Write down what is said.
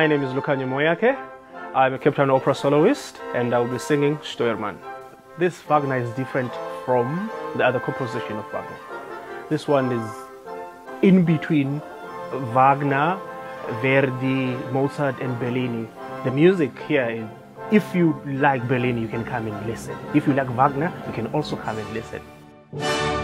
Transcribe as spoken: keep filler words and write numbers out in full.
My name is Lukhanyo Moyake. I'm a Cape Town opera soloist and I will be singing Steuerman. This Wagner is different from the other composition of Wagner. This one is in between Wagner, Verdi, Mozart and Bellini. The music here is, if you like Bellini, you can come and listen. If you like Wagner, you can also come and listen.